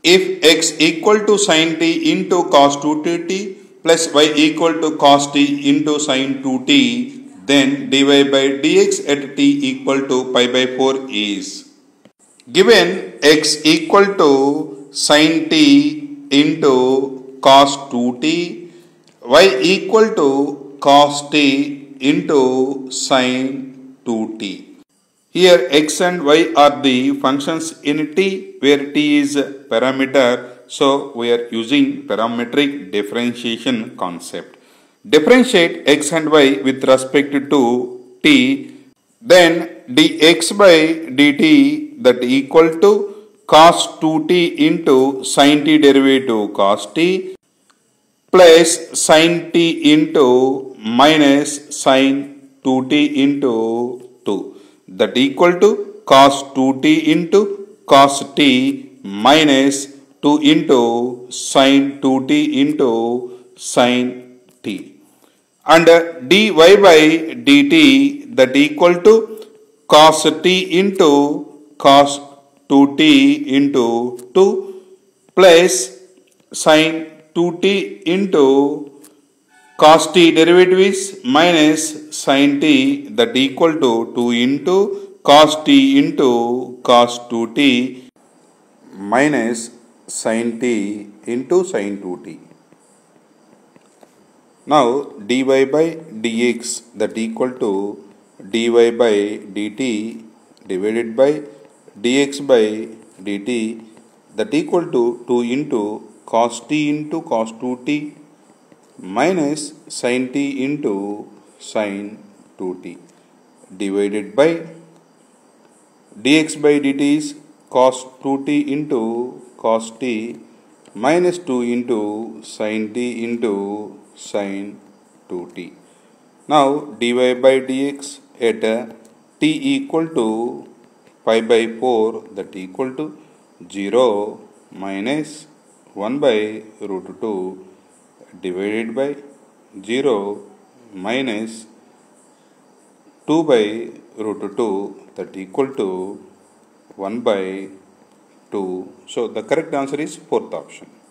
If x equal to sin t into cos 2t plus y equal to cos t into sin 2t, then dy by dx at t equal to pi by 4 is. Given x equal to sin t into cos 2t, y equal to cos t into sin 2t. Here x and y are the functions in t, where t is a parameter, so we are using parametric differentiation concept. Differentiate x and y with respect to t, then dx by dt that equal to cos 2t into sin t derivative cos t plus sin t into minus sin 2t into 2, that equal to cos 2t into cos t minus 2 into sin 2t into sin t, and dy by dt that equal to cos t into cos 2t into 2 plus sin 2t into cos t derivative is minus sin t that equal to 2 into cos t into cos 2t minus sin t into sin 2t. Now dy by dx that equal to dy by dt divided by dx by dt that equal to 2 into cos t into cos 2t minus sin t into sin 2t divided by dx by dt is cos 2t into cos t minus 2 into sin t into sin 2t. Now dy by dx at t equal to pi by 4 that equal to 0 minus 1 by root 2 divided by 0 minus 2 by root 2 that equal to 1 by 2. So the correct answer is fourth option.